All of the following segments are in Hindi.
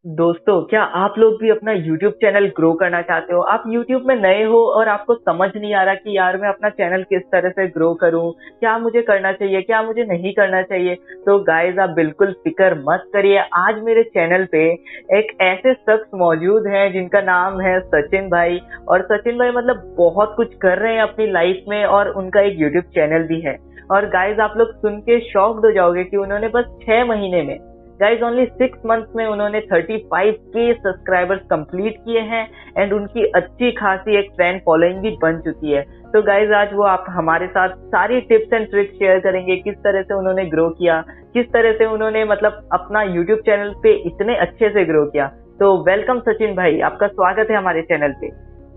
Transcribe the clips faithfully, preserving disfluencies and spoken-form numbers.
दोस्तों, क्या आप लोग भी अपना यूट्यूब चैनल ग्रो करना चाहते हो? आप यूट्यूब में नए हो और आपको समझ नहीं आ रहा कि यार मैं अपना चैनल किस तरह से ग्रो करूं, क्या मुझे करना चाहिए, क्या मुझे नहीं करना चाहिए? तो गाइस, आप बिल्कुल फिक्र मत करिए। आज मेरे चैनल पे एक ऐसे शख्स मौजूद हैं जिनका नाम है सचिन भाई। और सचिन भाई मतलब बहुत कुछ कर रहे हैं अपनी लाइफ में और उनका एक यूट्यूब चैनल भी है। और गाइस, आप लोग सुन के शॉक्ड हो जाओगे कि उन्होंने बस छह महीने में, गाइज ओनली सिक्स मंथ्स में उन्होंने थर्टी फाइव के सब्सक्राइबर्स कंप्लीट किए हैं। एंड उनकी अच्छी खासी एक फैन फॉलोइंग भी बन चुकी है। तो गाइज, आज वो आप हमारे साथ सारी टिप्स एंड ट्रिक्स शेयर करेंगे, किस तरह से उन्होंने ग्रो किया, किस तरह से उन्होंने मतलब अपना यूट्यूब चैनल पे इतने अच्छे से ग्रो किया। तो वेलकम सचिन भाई, आपका स्वागत है हमारे चैनल पे।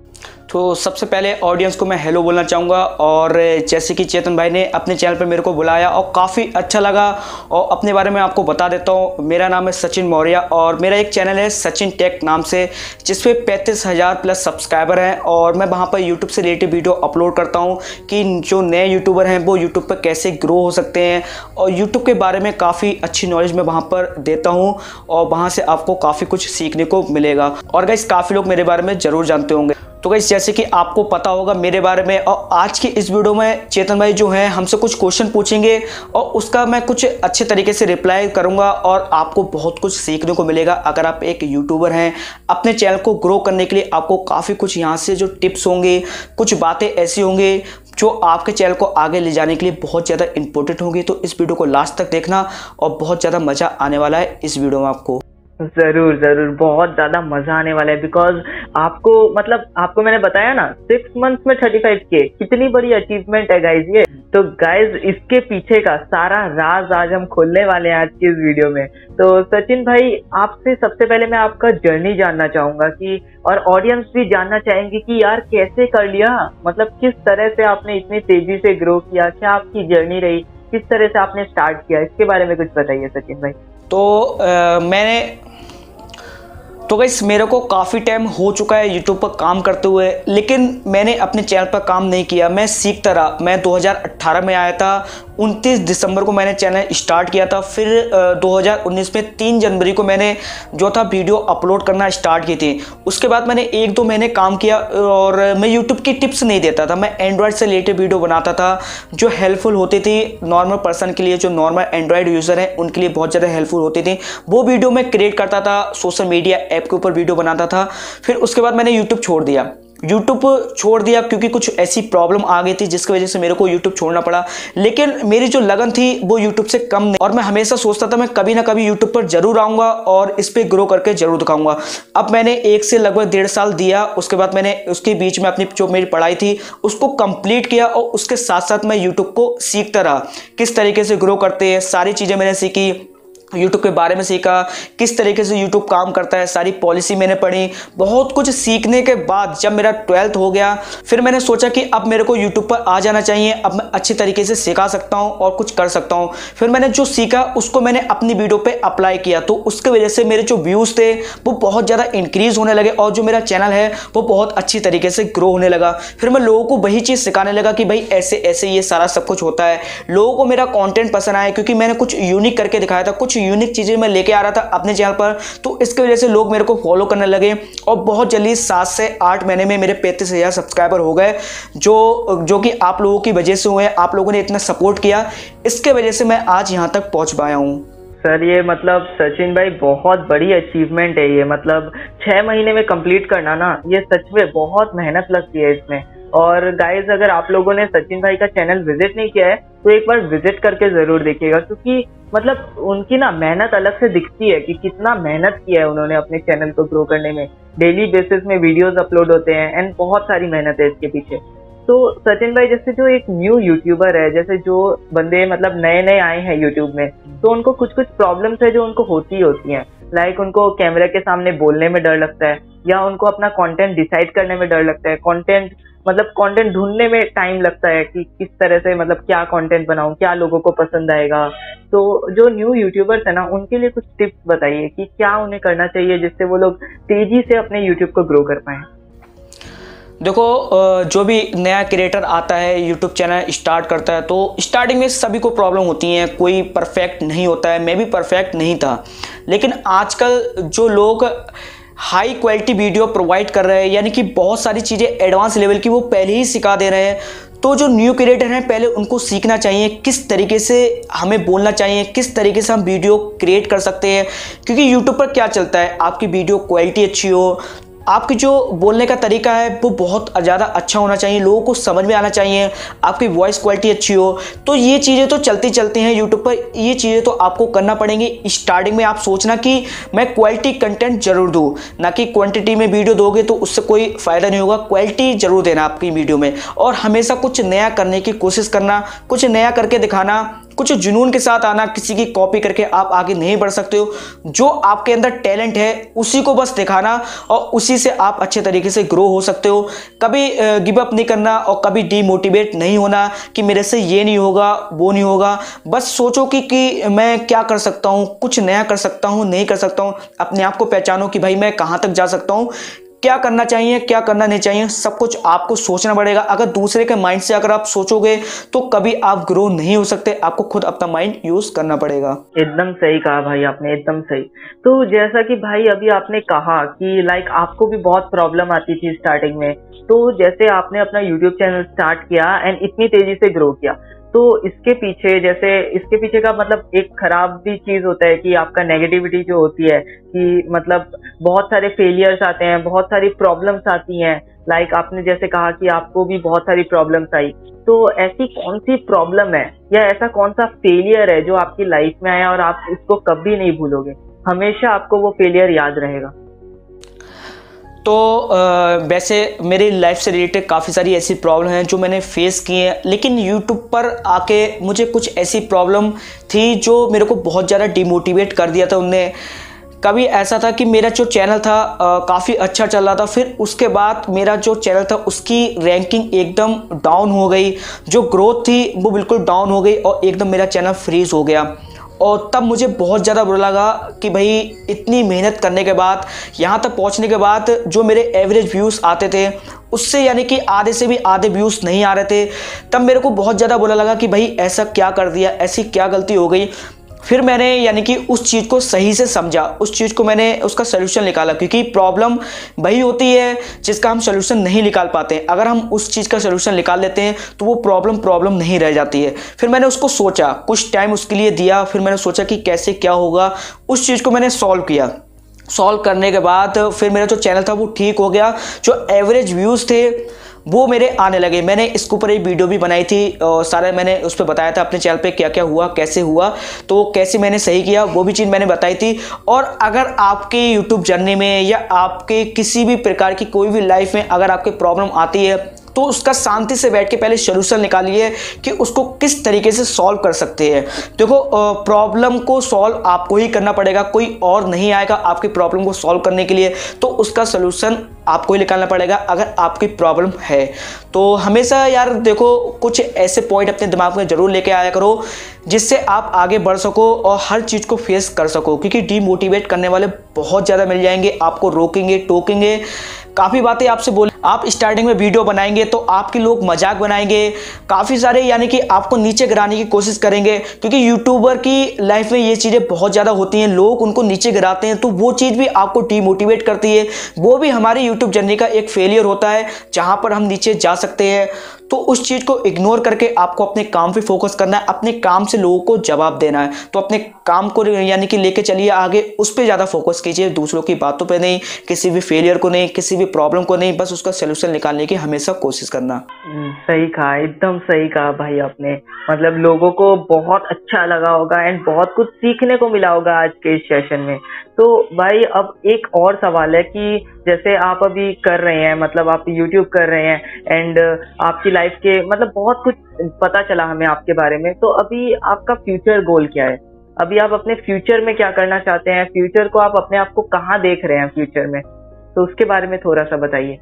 तो सबसे पहले ऑडियंस को मैं हेलो बोलना चाहूँगा। और जैसे कि चेतन भाई ने अपने चैनल पर मेरे को बुलाया और काफ़ी अच्छा लगा। और अपने बारे में आपको बता देता हूँ, मेरा नाम है सचिन मौर्य और मेरा एक चैनल है सचिन टेक नाम से, जिस पे पैंतीस हज़ार प्लस सब्सक्राइबर हैं। और मैं वहाँ पर यूट्यूब से रिलेटेड वीडियो अपलोड करता हूँ कि जो नए यूट्यूबर हैं वो यूट्यूब पर कैसे ग्रो हो सकते हैं। और यूट्यूब के बारे में काफ़ी अच्छी नॉलेज मैं वहाँ पर देता हूँ और वहाँ से आपको काफ़ी कुछ सीखने को मिलेगा। और गाइस, काफ़ी लोग मेरे बारे में ज़रूर जानते होंगे। तो गाइस, जैसे कि आपको पता होगा मेरे बारे में, और आज की इस वीडियो में चेतन भाई जो हैं हमसे कुछ क्वेश्चन पूछेंगे और उसका मैं कुछ अच्छे तरीके से रिप्लाई करूंगा और आपको बहुत कुछ सीखने को मिलेगा। अगर आप एक यूट्यूबर हैं, अपने चैनल को ग्रो करने के लिए आपको काफ़ी कुछ यहाँ से जो टिप्स होंगे, कुछ बातें ऐसी होंगी जो आपके चैनल को आगे ले जाने के लिए बहुत ज़्यादा इंपॉर्टेंट होंगी। तो इस वीडियो को लास्ट तक देखना और बहुत ज़्यादा मज़ा आने वाला है इस वीडियो में आपको। जरूर जरूर, बहुत ज्यादा मजा आने वाला है। बिकॉज आपको मतलब आपको मैंने बताया ना, सिक्स मंथ्स में थर्टी फाइव के, कितनी बड़ी अचीवमेंट है गाइज ये। तो गाइज, इसके पीछे का सारा राज आज हम खोलने वाले हैं आज की इस वीडियो में। तो सचिन भाई, आपसे सबसे पहले मैं आपका जर्नी जानना चाहूंगा कि, और ऑडियंस भी जानना चाहेंगे कि यार कैसे कर लिया, मतलब किस तरह से आपने इतनी तेजी से ग्रो किया, क्या आपकी जर्नी रही, किस तरह से आपने स्टार्ट किया, इसके बारे में कुछ बताइए सचिन भाई। तो आ, मैंने तो गाइस, मेरे को काफ़ी टाइम हो चुका है यूट्यूब पर काम करते हुए, लेकिन मैंने अपने चैनल पर काम नहीं किया। मैं सीखता रहा। मैं दो हज़ार अठारह में आया था, उनतीस दिसंबर को मैंने चैनल स्टार्ट किया था। फिर दो हज़ार उन्नीस में तीन जनवरी को मैंने जो था वीडियो अपलोड करना स्टार्ट की थी। उसके बाद मैंने एक दो महीने काम किया और मैं यूट्यूब की टिप्स नहीं देता था। मैं एंड्रॉयड से रिलेटेड वीडियो बनाता था जो हेल्पफुल होती थी नॉर्मल पर्सन के लिए, जो नॉर्मल एंड्रॉयड यूज़र हैं उनके लिए बहुत ज़्यादा हेल्पफुल होती थी। वो वीडियो मैं क्रिएट करता था, सोशल मीडिया ऐप के ऊपर वीडियो बनाता था। फिर उसके बाद मैंने यूट्यूब छोड़ दिया। यूट्यूब छोड़ दिया क्योंकि कुछ ऐसी प्रॉब्लम आ गई थी जिसकी वजह से मेरे को यूट्यूब छोड़ना पड़ा। लेकिन मेरी जो लगन थी वो यूट्यूब से कम नहीं, और मैं हमेशा सोचता था मैं कभी ना कभी यूट्यूब पर जरूर आऊंगा और इस पे ग्रो करके जरूर दिखाऊंगा। अब मैंने एक से लगभग डेढ़ साल दिया। उसके बाद मैंने उसके बीच में अपनी जो मेरी पढ़ाई थी उसको कंप्लीट किया और उसके साथ साथ मैं यूट्यूब को सीखता रहा, किस तरीके से ग्रो करते हैं, सारी चीज़ें मैंने सीखी। यूट्यूब के बारे में सीखा, किस तरीके से यूट्यूब काम करता है, सारी पॉलिसी मैंने पढ़ी। बहुत कुछ सीखने के बाद जब मेरा ट्वेल्थ हो गया, फिर मैंने सोचा कि अब मेरे को यूट्यूब पर आ जाना चाहिए। अब मैं अच्छी तरीके से सिखा सकता हूं और कुछ कर सकता हूं। फिर मैंने जो सीखा उसको मैंने अपनी वीडियो पे अप्लाई किया, तो उसके वजह से मेरे जो व्यूज़ थे वो बहुत ज़्यादा इंक्रीज़ होने लगे और जो मेरा चैनल है वो बहुत अच्छी तरीके से ग्रो होने लगा। फिर मैं लोगों को वही चीज़ सिखाने लगा कि भाई ऐसे ऐसे ये सारा सब कुछ होता है। लोगों को मेरा कॉन्टेंट पसंद आया क्योंकि मैंने कुछ यूनिक करके दिखाया था, कुछ यूनिक चीजें मैं लेके आ रहा था अपने चैनल पर। तो इसकी वजह से लोग मेरे को फॉलो करने लगे और बहुत जल्दी सात से आठ महीने में मेरे पैंतीस हजार सब्सक्राइबर हो गए, जो जो कि आप लोगों की वजह से हुए। आप लोगों ने इतना सपोर्ट किया, इसके वजह से मैं आज यहाँ तक पहुँच पाया हूँ। सर, ये मतलब सचिन भाई बहुत बड़ी अचीवमेंट है ये। मतलब छह महीने में कंप्लीट करना ना, ये सच में बहुत मेहनत लगती है इसमें। और गाइज, अगर आप लोगों ने सचिन भाई का चैनल विजिट नहीं किया है तो एक बार विजिट करके जरूर देखिएगा, क्योंकि मतलब उनकी ना मेहनत अलग से दिखती है कि कितना मेहनत किया है उन्होंने अपने चैनल को ग्रो करने में। डेली बेसिस में वीडियोस अपलोड होते हैं एंड बहुत सारी मेहनत है इसके पीछे। तो सचिन भाई, जैसे जो एक न्यू यूट्यूबर है, जैसे जो बंदे मतलब नए नए आए हैं यूट्यूब में, तो उनको कुछ कुछ प्रॉब्लम्स है जो उनको होती होती हैं। लाइक उनको कैमरे के सामने बोलने में डर लगता है, या उनको अपना कंटेंट डिसाइड करने में डर लगता है, कंटेंट मतलब कंटेंट ढूंढने में टाइम लगता है कि किस तरह से मतलब क्या कंटेंट बनाऊं, क्या लोगों को पसंद आएगा। तो जो न्यू यूट्यूबर्स है ना, उनके लिए कुछ टिप्स बताइए कि क्या उन्हें करना चाहिए जिससे वो लोग तेजी से अपने यूट्यूब को ग्रो कर पाए। देखो, जो भी नया क्रिएटर आता है, यूट्यूब चैनल स्टार्ट करता है, तो स्टार्टिंग में सभी को प्रॉब्लम होती है, कोई परफेक्ट नहीं होता है। मैं भी परफेक्ट नहीं था, लेकिन आजकल जो लोग हाई क्वालिटी वीडियो प्रोवाइड कर रहे हैं, यानी कि बहुत सारी चीज़ें एडवांस लेवल की वो पहले ही सिखा दे रहे हैं, तो जो न्यू क्रिएटर हैं पहले उनको सीखना चाहिए किस तरीके से हमें बोलना चाहिए, किस तरीके से हम वीडियो क्रिएट कर सकते हैं। क्योंकि यूट्यूब पर क्या चलता है, आपकी वीडियो क्वालिटी अच्छी हो, आपकी जो बोलने का तरीका है वो बहुत ज़्यादा अच्छा होना चाहिए, लोगों को समझ में आना चाहिए, आपकी वॉइस क्वालिटी अच्छी हो, तो ये चीज़ें तो चलती चलती हैं यूट्यूब पर। ये चीज़ें तो आपको करना पड़ेंगी। स्टार्टिंग में आप सोचना कि मैं क्वालिटी कंटेंट जरूर दूँ, ना कि क्वांटिटी में वीडियो दोगे तो उससे कोई फ़ायदा नहीं होगा। क्वालिटी जरूर देना आपकी वीडियो में, और हमेशा कुछ नया करने की कोशिश करना, कुछ नया करके दिखाना, कुछ जुनून के साथ आना। किसी की कॉपी करके आप आगे नहीं बढ़ सकते हो। जो आपके अंदर टैलेंट है उसी को बस दिखाना, और उसी से आप अच्छे तरीके से ग्रो हो सकते हो। कभी गिव अप नहीं करना और कभी डीमोटिवेट नहीं होना कि मेरे से ये नहीं होगा, वो नहीं होगा। बस सोचो कि, कि मैं क्या कर सकता हूँ, कुछ नया कर सकता हूँ, नहीं कर सकता हूँ। अपने आप को पहचानो कि भाई मैं कहाँ तक जा सकता हूँ, क्या करना चाहिए, क्या करना नहीं चाहिए, सब कुछ आपको सोचना पड़ेगा। अगर दूसरे के माइंड से अगर आप सोचोगे तो कभी आप ग्रो नहीं हो सकते। आपको खुद अपना माइंड यूज करना पड़ेगा। एकदम सही कहा भाई आपने, एकदम सही। तो जैसा कि भाई अभी आपने कहा कि लाइक आपको भी बहुत प्रॉब्लम आती थी स्टार्टिंग में, तो जैसे आपने अपना यूट्यूब चैनल स्टार्ट किया एंड इतनी तेजी से ग्रो किया, तो इसके पीछे जैसे इसके पीछे का मतलब एक खराब भी चीज होता है कि आपका नेगेटिविटी जो होती है कि मतलब बहुत सारे फेलियर्स आते हैं, बहुत सारी प्रॉब्लम्स आती हैं। लाइक आपने जैसे कहा कि आपको भी बहुत सारी प्रॉब्लम्स आई, तो ऐसी कौन सी प्रॉब्लम है या ऐसा कौन सा फेलियर है जो आपकी लाइफ में आया और आप उसको कभी नहीं भूलोगे, हमेशा आपको वो फेलियर याद रहेगा? तो वैसे मेरी लाइफ से रिलेटेड काफ़ी सारी ऐसी प्रॉब्लम हैं जो मैंने फेस की हैं, लेकिन यूट्यूब पर आके मुझे कुछ ऐसी प्रॉब्लम थी जो मेरे को बहुत ज़्यादा डिमोटिवेट कर दिया था उनने। कभी ऐसा था कि मेरा जो चैनल था काफ़ी अच्छा चल रहा था, फिर उसके बाद मेरा जो चैनल था उसकी रैंकिंग एकदम डाउन हो गई, जो ग्रोथ थी वो बिल्कुल डाउन हो गई और एकदम मेरा चैनल फ्रीज हो गया। और तब मुझे बहुत ज़्यादा बुरा लगा कि भाई इतनी मेहनत करने के बाद, यहाँ तक पहुँचने के बाद जो मेरे एवरेज व्यूज़ आते थे उससे यानी कि आधे से भी आधे व्यूज़ नहीं आ रहे थे। तब मेरे को बहुत ज़्यादा बुरा लगा कि भाई ऐसा क्या कर दिया, ऐसी क्या गलती हो गई। फिर मैंने यानी कि उस चीज़ को सही से समझा, उस चीज़ को मैंने उसका सलूशन निकाला, क्योंकि प्रॉब्लम वही होती है जिसका हम सलूशन नहीं निकाल पाते हैं। अगर हम उस चीज़ का सलूशन निकाल लेते हैं तो वो प्रॉब्लम प्रॉब्लम नहीं रह जाती है। फिर मैंने उसको सोचा, कुछ टाइम उसके लिए दिया, फिर मैंने सोचा कि कैसे क्या होगा, उस चीज़ को मैंने सॉल्व किया। सॉल्व करने के बाद फिर मेरा जो चैनल था वो ठीक हो गया, जो एवरेज व्यूज़ थे वो मेरे आने लगे। मैंने इसके ऊपर एक वीडियो भी बनाई थी और सारा मैंने उस पर बताया था अपने चैनल पे क्या क्या हुआ, कैसे हुआ, तो कैसे मैंने सही किया वो भी चीज़ मैंने बताई थी। और अगर आपके यूट्यूब जर्नी में या आपके किसी भी प्रकार की कोई भी लाइफ में अगर आपके प्रॉब्लम आती है तो उसका शांति से बैठ के पहले सलूशन निकालिए कि उसको किस तरीके से सॉल्व कर सकते हैं। देखो, प्रॉब्लम को सॉल्व आपको ही करना पड़ेगा, कोई और नहीं आएगा आपकी प्रॉब्लम को सॉल्व करने के लिए, तो उसका सलूशन आपको ही निकालना पड़ेगा अगर आपकी प्रॉब्लम है तो। हमेशा यार देखो, कुछ ऐसे पॉइंट अपने दिमाग में ज़रूर लेके आया करो जिससे आप आगे बढ़ सको और हर चीज़ को फेस कर सको, क्योंकि डीमोटिवेट करने वाले बहुत ज़्यादा मिल जाएंगे, आपको रोकेंगे, टोकेंगे, काफ़ी बातें आपसे बोल। आप स्टार्टिंग में वीडियो बनाएंगे तो आपके लोग मजाक बनाएंगे, काफ़ी सारे यानी कि आपको नीचे गिराने की कोशिश करेंगे, क्योंकि यूट्यूबर की लाइफ में ये चीज़ें बहुत ज़्यादा होती हैं, लोग उनको नीचे गिराते हैं, तो वो चीज़ भी आपको डीमोटिवेट करती है। वो भी हमारी यूट्यूब जर्नी का एक फेलियर होता है जहाँ पर हम नीचे जा सकते हैं। तो उस चीज़ को इग्नोर करके आपको अपने काम पे फोकस करना है, अपने काम से लोगों को जवाब देना है। तो अपने काम को यानी कि लेके चलिए आगे, उस पर ज़्यादा फोकस कीजिए, दूसरों की बातों पे नहीं, किसी भी फेलियर को नहीं, किसी भी प्रॉब्लम को नहीं, बस उसका सलूशन निकालने की हमेशा कोशिश करना। सही कहा, एकदम सही कहा भाई आपने। मतलब लोगों को बहुत अच्छा लगा होगा एंड बहुत कुछ सीखने को मिला होगा आज के इस सेशन में। तो भाई अब एक और सवाल है कि जैसे आप अभी कर रहे हैं, मतलब आप यूट्यूब कर रहे हैं एंड आपकी लाइफ के मतलब बहुत कुछ पता चला हमें आपके बारे में, तो अभी आपका फ्यूचर गोल क्या है? अभी आप अपने फ्यूचर में क्या करना चाहते हैं? फ्यूचर को आप अपने आप को कहाँ देख रहे हैं फ्यूचर में? तो उसके बारे में थोड़ा सा बताइए।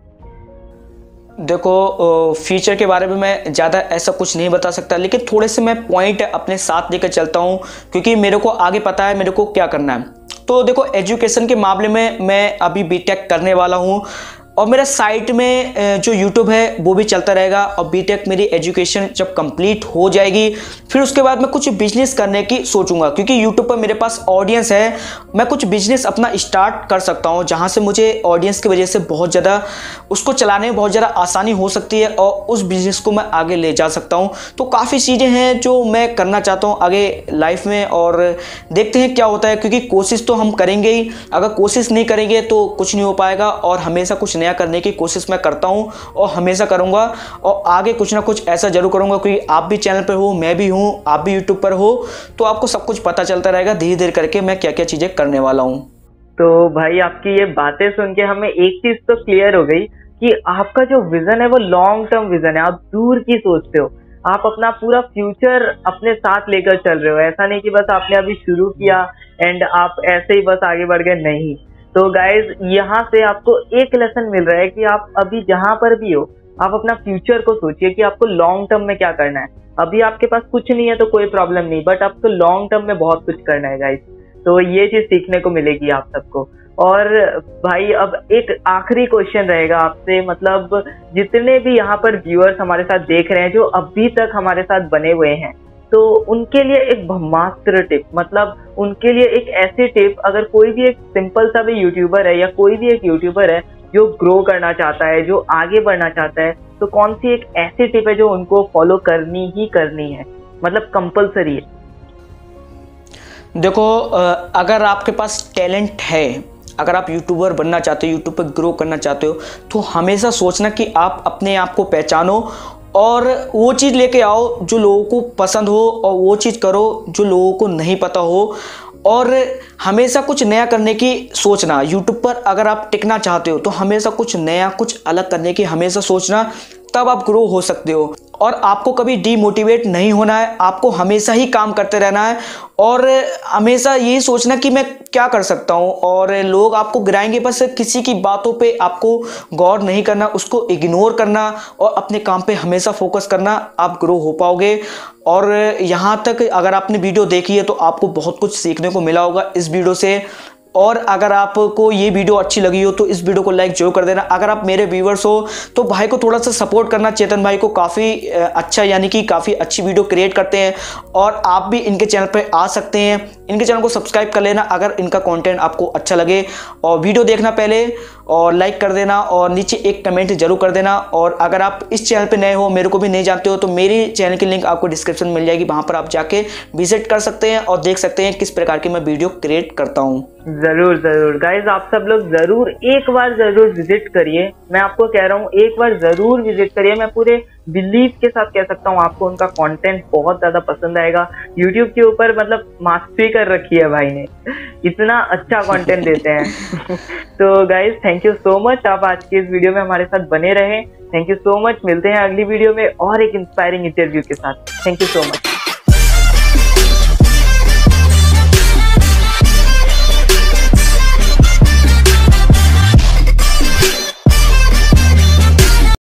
देखो, फ्यूचर के बारे में मैं ज़्यादा ऐसा कुछ नहीं बता सकता, लेकिन थोड़े से मैं पॉइंट अपने साथ लेकर चलता हूँ, क्योंकि मेरे को आगे पता है मेरे को क्या करना है। तो देखो, एजुकेशन के मामले में मैं अभी बीटेक करने वाला हूँ और मेरा साइट में जो यूट्यूब है वो भी चलता रहेगा। और बीटेक मेरी एजुकेशन जब कंप्लीट हो जाएगी फिर उसके बाद मैं कुछ बिजनेस करने की सोचूंगा, क्योंकि यूट्यूब पर मेरे पास ऑडियंस है। मैं कुछ बिजनेस अपना स्टार्ट कर सकता हूँ जहाँ से मुझे ऑडियंस की वजह से बहुत ज़्यादा उसको चलाने में बहुत ज़्यादा आसानी हो सकती है और उस बिजनेस को मैं आगे ले जा सकता हूँ। तो काफ़ी चीज़ें हैं जो मैं करना चाहता हूँ आगे लाइफ में, और देखते हैं क्या होता है, क्योंकि कोशिश तो हम करेंगे ही। अगर कोशिश नहीं करेंगे तो कुछ नहीं हो पाएगा। और हमेशा कुछ नया करने की कोशिश मैं करता हूँ और हमेशा करूँगा, और आगे कुछ ना कुछ ऐसा जरूर करूँगा, क्योंकि आप भी चैनल पर हो, मैं भी हूँ, आप भी यूट्यूब पर हो, तो आपको सब कुछ पता चलता रहेगा धीरे धीरे करके मैं क्या क्या चीज़ें करने वाला हूँ। तो भाई आपकी ये बातें सुन के हमें एक चीज तो क्लियर हो गई कि आपका जो विजन है वो लॉन्ग टर्म विजन है। आप दूर की सोचते हो, आप अपना पूरा फ्यूचर अपने साथ लेकर चल रहे हो। ऐसा नहीं कि बस आपने अभी शुरू किया एंड आप ऐसे ही बस आगे बढ़ गए, नहीं। तो गाइज यहाँ से आपको एक लेसन मिल रहा है कि आप अभी जहां पर भी हो आप अपना फ्यूचर को सोचिए कि आपको लॉन्ग टर्म में क्या करना है। अभी आपके पास कुछ नहीं है तो कोई प्रॉब्लम नहीं, बट आपको लॉन्ग टर्म में बहुत कुछ करना है गाइज। तो ये चीज सीखने को मिलेगी आप सबको। और भाई अब एक आखिरी क्वेश्चन रहेगा आपसे, मतलब जितने भी यहाँ पर व्यूअर्स हमारे साथ देख रहे हैं जो अभी तक हमारे साथ बने हुए हैं, तो उनके लिए एक ब्रह्मास्त्र टिप, मतलब उनके लिए एक ऐसी टिप, अगर कोई भी एक सिंपल सा भी यूट्यूबर है या कोई भी एक यूट्यूबर है जो ग्रो करना चाहता है, जो आगे बढ़ना चाहता है, तो कौन सी एक ऐसी टिप है जो उनको फॉलो करनी ही करनी है, मतलब कंपल्सरी है? देखो, अगर आपके पास टैलेंट है, अगर आप यूट्यूबर बनना चाहते हो, यूट्यूब पर ग्रो करना चाहते हो, तो हमेशा सोचना कि आप अपने आप को पहचानो और वो चीज़ लेके आओ जो लोगों को पसंद हो, और वो चीज़ करो जो लोगों को नहीं पता हो। और हमेशा कुछ नया करने की सोचना। यूट्यूब पर अगर आप टिकना चाहते हो तो हमेशा कुछ नया, कुछ अलग करने की हमेशा सोचना, तब आप ग्रो हो सकते हो। और आपको कभी डीमोटिवेट नहीं होना है, आपको हमेशा ही काम करते रहना है और हमेशा यही सोचना कि मैं क्या कर सकता हूँ। और लोग आपको गिराएंगे, बस किसी की बातों पे आपको गौर नहीं करना, उसको इग्नोर करना और अपने काम पे हमेशा फोकस करना, आप ग्रो हो पाओगे। और यहाँ तक अगर आपने वीडियो देखी है तो आपको बहुत कुछ सीखने को मिला होगा इस वीडियो से। और अगर आपको ये वीडियो अच्छी लगी हो तो इस वीडियो को लाइक जरूर कर देना। अगर आप मेरे व्यूअर्स हो तो भाई को थोड़ा सा सपोर्ट करना। चेतन भाई को काफ़ी अच्छा, यानी कि काफ़ी अच्छी वीडियो क्रिएट करते हैं और आप भी इनके चैनल पे आ सकते हैं। इनके चैनल को सब्सक्राइब कर लेना अगर इनका कंटेंट आपको अच्छा लगे, और वीडियो देखना पहले और लाइक कर देना और नीचे एक कमेंट जरूर कर देना। और अगर आप इस चैनल पे नए हो, मेरे को भी नहीं जानते हो, तो मेरी चैनल की लिंक आपको डिस्क्रिप्शन में मिल जाएगी, वहाँ पर आप जाके विजिट कर सकते हैं और देख सकते हैं किस प्रकार की मैं वीडियो क्रिएट करता हूँ। जरूर जरूर गाइज, आप सब लोग जरूर एक बार जरूर विजिट करिए। मैं आपको कह रहा हूँ एक बार जरूर विजिट करिए। मैं पूरे बिलीव के साथ कह सकता हूँ आपको उनका कंटेंट बहुत ज्यादा पसंद आएगा। यूट्यूब के ऊपर मतलब मास्टरी कर रखी है भाई ने, इतना अच्छा कंटेंट देते हैं। तो guys thank you so much, आप आज के इस वीडियो में हमारे साथ बने रहे। थैंक यू सो मच, मिलते हैं अगली वीडियो में और एक इंस्पायरिंग इंटरव्यू के साथ। Thank you so much.